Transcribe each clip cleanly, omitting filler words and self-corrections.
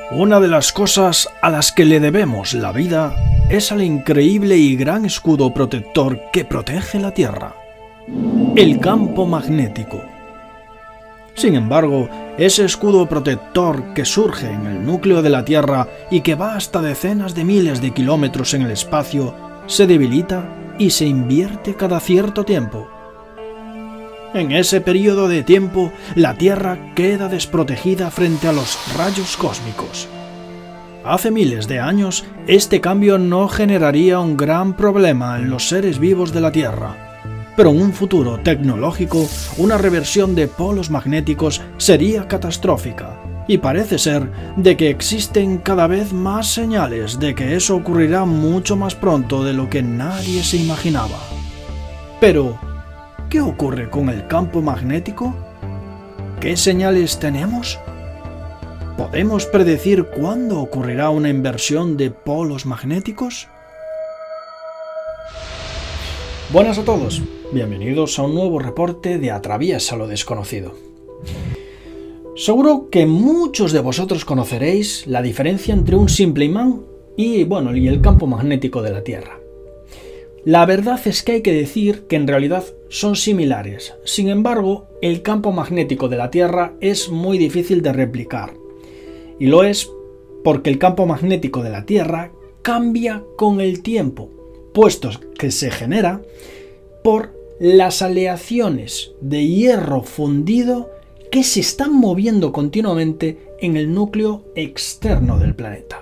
Una de las cosas a las que le debemos la vida es al increíble y gran escudo protector que protege la Tierra, el campo magnético. Sin embargo, ese escudo protector que surge en el núcleo de la Tierra y que va hasta decenas de miles de kilómetros en el espacio, se debilita y se invierte cada cierto tiempo. En ese periodo de tiempo, la Tierra queda desprotegida frente a los rayos cósmicos. Hace miles de años, este cambio no generaría un gran problema en los seres vivos de la Tierra. Pero en un futuro tecnológico, una reversión de polos magnéticos sería catastrófica. Y parece ser de que existen cada vez más señales de que eso ocurrirá mucho más pronto de lo que nadie se imaginaba. Pero, ¿qué ocurre con el campo magnético? ¿Qué señales tenemos? ¿Podemos predecir cuándo ocurrirá una inversión de polos magnéticos? Buenas a todos, bienvenidos a un nuevo reporte de Atraviesa lo desconocido. Seguro que muchos de vosotros conoceréis la diferencia entre un simple imán y el campo magnético de la Tierra. La verdad es que hay que decir que en realidad son similares. Sin embargo, el campo magnético de la Tierra es muy difícil de replicar. Y lo es porque el campo magnético de la Tierra cambia con el tiempo, puesto que se genera por las aleaciones de hierro fundido que se están moviendo continuamente en el núcleo externo del planeta.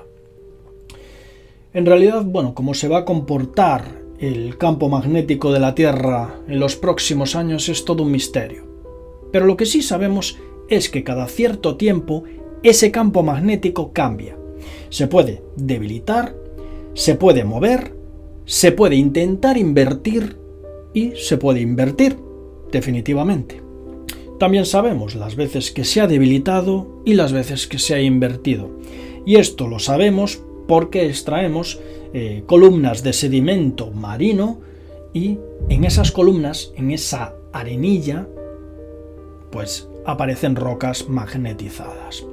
En realidad, cómo se va a comportar el campo magnético de la Tierra en los próximos años es todo un misterio. Pero lo que sí sabemos es que cada cierto tiempo ese campo magnético cambia. Se puede debilitar, se puede mover, se puede intentar invertir y se puede invertir definitivamente. También sabemos las veces que se ha debilitado y las veces que se ha invertido. Y esto lo sabemos porque extraemos columnas de sedimento marino y en esas columnas, en esa arenilla, pues aparecen rocas magnetizadas.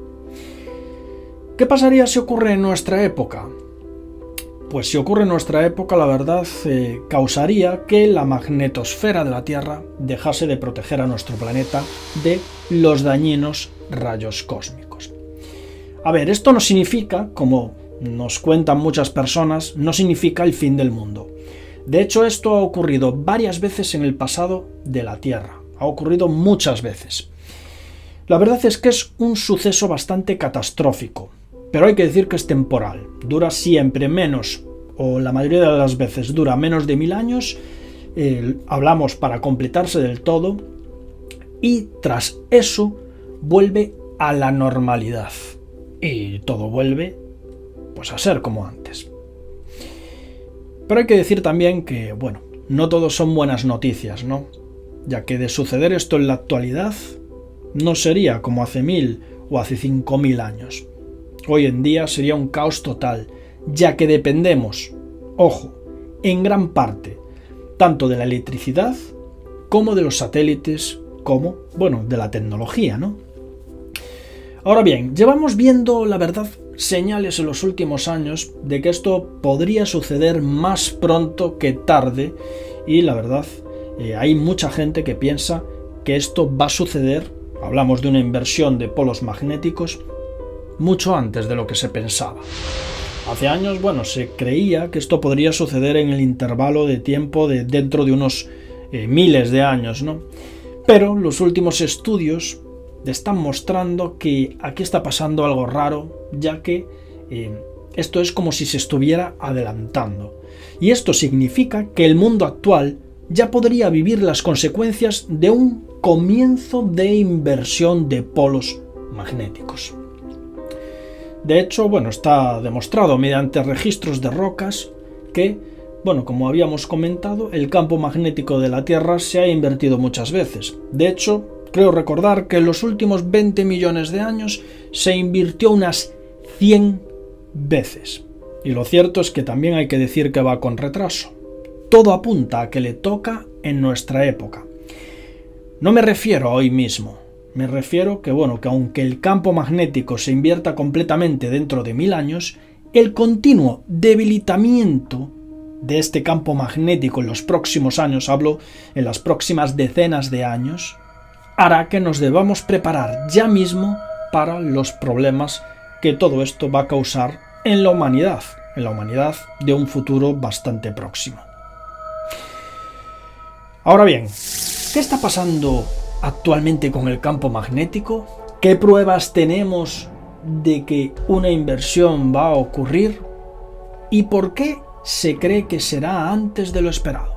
¿Qué pasaría si ocurre en nuestra época? Pues si ocurre en nuestra época, la verdad causaría que la magnetosfera de la Tierra dejase de proteger a nuestro planeta de los dañinos rayos cósmicos. A ver, esto no significa, como nos cuentan muchas personas, no significa el fin del mundo. De hecho, esto ha ocurrido varias veces en el pasado de la Tierra. Ha ocurrido muchas veces. La verdad es que es un suceso bastante catastrófico. Pero hay que decir que es temporal, dura siempre menos, o la mayoría de las veces dura menos de 1000 años, hablamos para completarse del todo, y tras eso vuelve a la normalidad, y todo vuelve pues a ser como antes. Pero hay que decir también que, no todos son buenas noticias, ¿no? Ya que de suceder esto en la actualidad, no sería como hace 1000 o hace 5000 años. Hoy en día sería un caos total, ya que dependemos, ojo, en gran parte, tanto de la electricidad como de los satélites, como, de la tecnología, ¿no? Ahora bien, llevamos viendo, la verdad, señales en los últimos años de que esto podría suceder más pronto que tarde y, la verdad, hay mucha gente que piensa que esto va a suceder, hablamos de una inversión de polos magnéticos, mucho antes de lo que se pensaba. Hace años, se creía que esto podría suceder en el intervalo de tiempo de dentro de unos miles de años, ¿no? Pero los últimos estudios están mostrando que aquí está pasando algo raro, ya que esto es como si se estuviera adelantando. Y esto significa que el mundo actual ya podría vivir las consecuencias de un comienzo de inversión de polos magnéticos. De hecho, está demostrado mediante registros de rocas que, como habíamos comentado, el campo magnético de la Tierra se ha invertido muchas veces. De hecho, creo recordar que en los últimos 20 millones de años se invirtió unas 100 veces. Y lo cierto es que también hay que decir que va con retraso. Todo apunta a que le toca en nuestra época. No me refiero a hoy mismo, Me refiero que, bueno, que aunque el campo magnético se invierta completamente dentro de 1000 años, el continuo debilitamiento de este campo magnético en los próximos años, hablo en las próximas decenas de años, hará que nos debamos preparar ya mismo para los problemas que todo esto va a causar en la humanidad de un futuro bastante próximo. Ahora bien, ¿qué está pasando actualmente con el campo magnético? ¿Qué pruebas tenemos de que una inversión va a ocurrir? ¿Y por qué se cree que será antes de lo esperado?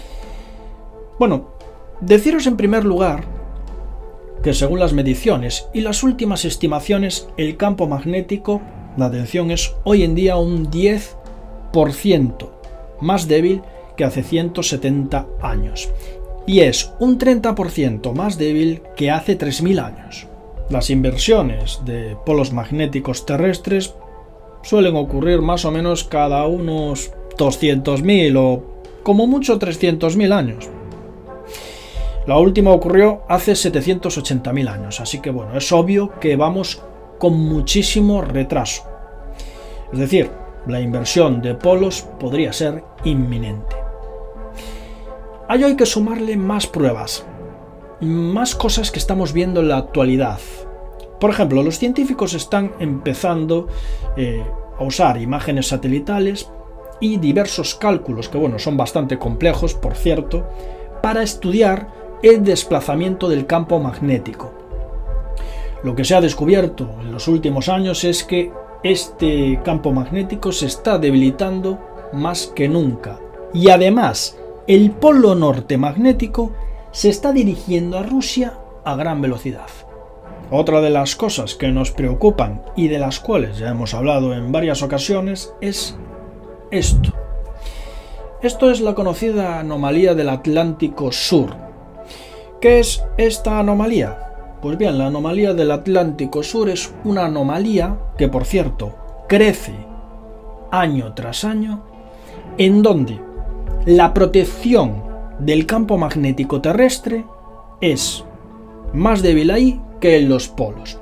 Bueno, deciros en primer lugar que según las mediciones y las últimas estimaciones, el campo magnético, la atención, es hoy en día un 10% más débil que hace 170 años. Y es un 30% más débil que hace 3000 años. Las inversiones de polos magnéticos terrestres suelen ocurrir más o menos cada unos 200.000 o como mucho 300.000 años. La última ocurrió hace 780.000 años, así que bueno, es obvio que vamos con muchísimo retraso. Es decir, la inversión de polos podría ser inminente. A ello hay que sumarle más pruebas, más cosas que estamos viendo en la actualidad. Por ejemplo, los científicos están empezando a usar imágenes satelitales y diversos cálculos, que bueno, son bastante complejos, por cierto, para estudiar el desplazamiento del campo magnético. Lo que se ha descubierto en los últimos años es que este campo magnético se está debilitando más que nunca. Y además, el polo norte magnético se está dirigiendo a Rusia a gran velocidad. Otra de las cosas que nos preocupan y de las cuales ya hemos hablado en varias ocasiones es esto. Esto es la conocida anomalía del Atlántico Sur. ¿Qué es esta anomalía? Pues bien, la anomalía del Atlántico Sur es una anomalía que, por cierto, crece año tras año, en donde la protección del campo magnético terrestre es más débil ahí que en los polos.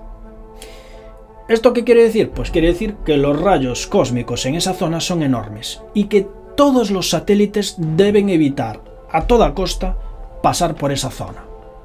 ¿Esto qué quiere decir? Pues quiere decir que los rayos cósmicos en esa zona son enormes y que todos los satélites deben evitar a toda costa pasar por esa zona.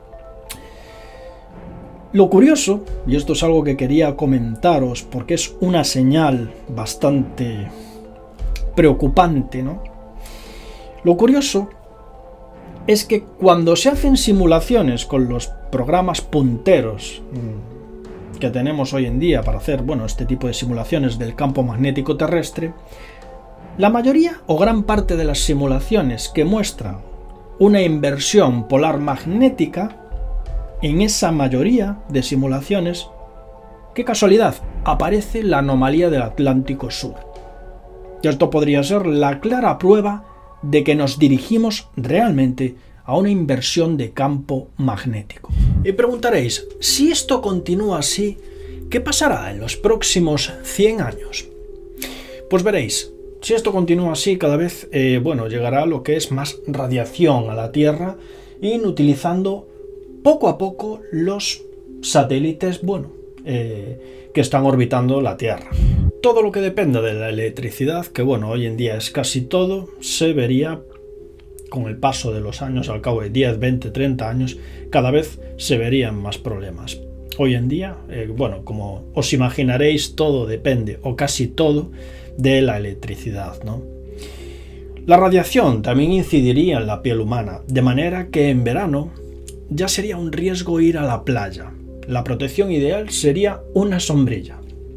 Lo curioso, y esto es algo que quería comentaros porque es una señal bastante preocupante, ¿no? Lo curioso es que cuando se hacen simulaciones con los programas punteros que tenemos hoy en día para hacer, bueno, este tipo de simulaciones del campo magnético terrestre, la mayoría o gran parte de las simulaciones que muestran una inversión polar magnética, en esa mayoría de simulaciones, qué casualidad, aparece la anomalía del Atlántico Sur. Y esto podría ser la clara prueba de que nos dirigimos realmente a una inversión de campo magnético. Y preguntaréis, si esto continúa así, ¿qué pasará en los próximos 100 años? Pues veréis, si esto continúa así, cada vez llegará lo que es más radiación a la Tierra, inutilizando poco a poco los satélites que están orbitando la Tierra. Todo lo que dependa de la electricidad, que hoy en día es casi todo, se vería con el paso de los años, al cabo de 10, 20, 30 años, cada vez se verían más problemas. Hoy en día, como os imaginaréis, todo depende, o casi todo, de la electricidad, ¿no? La radiación también incidiría en la piel humana, de manera que en verano ya sería un riesgo ir a la playa. La protección ideal sería una sombrilla.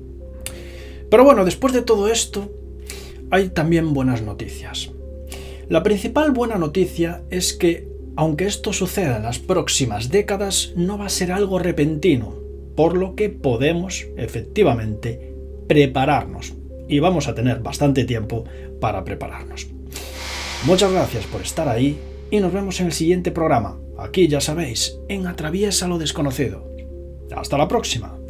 Pero después de todo esto, hay también buenas noticias. La principal buena noticia es que, aunque esto suceda en las próximas décadas, no va a ser algo repentino, por lo que podemos, efectivamente, prepararnos. Y vamos a tener bastante tiempo para prepararnos. Muchas gracias por estar ahí y nos vemos en el siguiente programa. Aquí, ya sabéis, en Atraviesa lo desconocido. ¡Hasta la próxima!